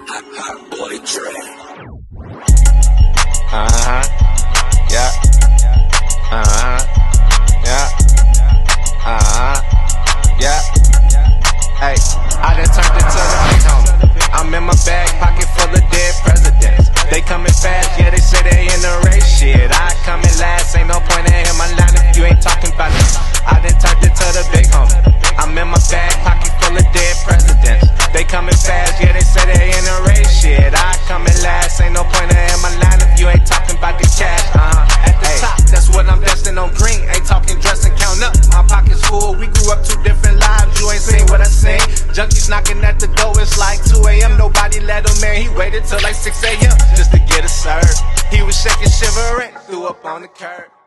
Boy Dre. Yeah. Yeah. Hey, I done turned it to the big homie. I'm in my bag, pocket full of dead presidents. They coming fast, yeah, they say they in the race. Shit, I coming last, ain't no point in hitting my line if you ain't talking about it. I done turned it to the big homie. I'm in my bag, pocket full of dead presidents. They coming fast, yeah, they say they in the race. Shit, I coming last, ain't no point in hitting my line if you ain't talking about the cash. At the top, that's what I'm destined on green. Ain't talking dress and count up. My pocket's full, we grew up 2 different lives. You ain't seen what I seen. Junkies knocking at the door, it's like 2 a.m. Nobody let him in, he waited till like 6 a.m. just to get a serve. He was shaking, shivering, threw up on the curb.